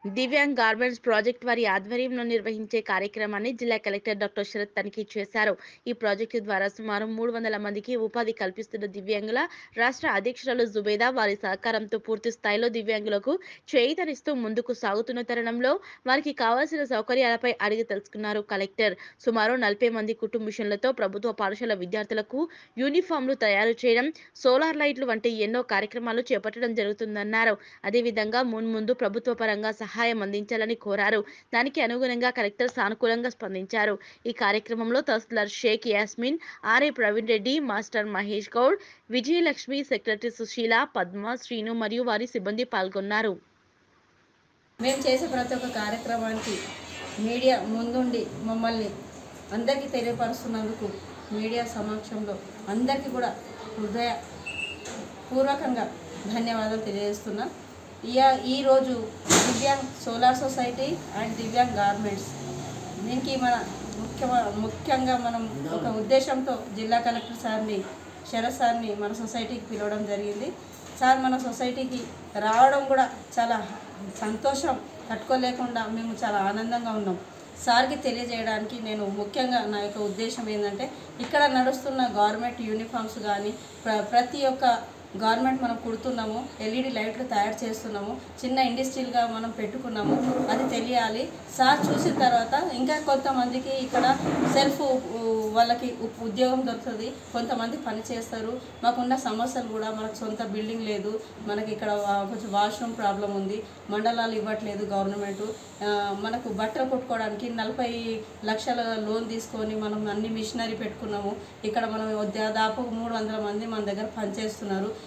Divyang garments project వారి ఆధ్వర్యంలో నిర్వహించే కార్యక్రమాన్ని జిల్లా కలెక్టర్ డాక్టర్ శరత్ తనిఖీ చేశారు. ఈ ప్రాజెక్టు ద్వారా సుమారు 300 మందికి ఉపాధి కల్పిస్తున్న దివ్యాంగుల రాష్ట్ర అధ్యక్షురాలు జుబేదా వారి సహకారంతో పూర్తి స్థాయిలో దివ్యాంగులకు చేయూతనిస్తూ ముందుకు సాగుతున్న తరుణంలో వారికి కావాల్సిన సౌకర్యాలపై అడిగి తెలుసుకున్నారు కలెక్టర్. సుమారు 40 మంది కుటుంబ మిషన్లతో ప్రభుత్వ పాఠశాల విద్యార్థులకు యూనిఫామ్లు తయారు చేయడం, సోలార్ లైట్లు వంటి ఎన్నో కార్యక్రమాలు చేపట్టడం జరుగుతుందన్నారు. అదేవిధంగా మున్ముందు ప్రభుత్వ పరంగా సహాయం అందించాలని కోరారు. దానికి అనుగుణంగా కలెక్టర్ సానుకూలంగా స్పందించారు. ఈ కార్యక్రమంలో tahsildar Sheikh Yasmin, RA Praveen Reddy, master Mahesh Goud, Vijayalakshmi, secretary Sushila, Padma, Srinu మరియు వారి సిబ్బంది పాల్గొన్నారు. మేము చేసే ప్రతి ఒక్క కార్యక్రమానికి మీడియా ముందుండి మమ్మల్ని అందరికీ తెలియపరుస్తున్నందుకు మీడియా సమక్షంలో అందరికీ కూడా హృదయపూర్వకంగా ధన్యవాదాలు తెలియజేస్తున్నా. ఈరోజు Divyang solar society and Divyang garments దీనికి ముఖ్యంగా మనం ఒక ఉద్దేశంతో జిల్లా కలెక్టర్ సార్ని, శరత్ సార్ని మన సొసైటీకి పిలవడం జరిగింది. సార్ మన సొసైటీకి రావడం కూడా చాలా సంతోషం, తట్టుకోలేకుండా మేము చాలా ఆనందంగా ఉన్నాం. సార్కి తెలియజేయడానికి నేను ముఖ్యంగా నా యొక్క ఉద్దేశం ఏంటంటే, ఇక్కడ నడుస్తున్న గవర్నమెంట్ యూనిఫామ్స్ కానీ ప్రతి ఒక్క గవర్నమెంట్ మనం కుడుతున్నాము, ఎల్ఈడి లైట్లు తయారు చేస్తున్నాము, చిన్న ఇండస్ట్రీలుగా మనం పెట్టుకున్నాము, అది తెలియాలి. సార్ చూసిన తర్వాత ఇంకా కొంతమందికి ఇక్కడ వాళ్ళకి ఉద్యోగం దొరుకుతుంది, కొంతమంది పని చేస్తారు. మాకున్న సమస్యలు కూడా, మనకు సొంత బిల్డింగ్ లేదు, మనకి ఇక్కడ కొంచెం వాష్రూమ్ ప్రాబ్లం ఉంది, మండలాలు ఇవ్వట్లేదు గవర్నమెంటు. మనకు బట్టలు కుట్టుకోవడానికి 40 లక్షల లోన్ తీసుకొని మనం అన్ని మిషనరీ పెట్టుకున్నాము. ఇక్కడ మనం దాదాపు 300 మంది మన దగ్గర పనిచేస్తున్నారు.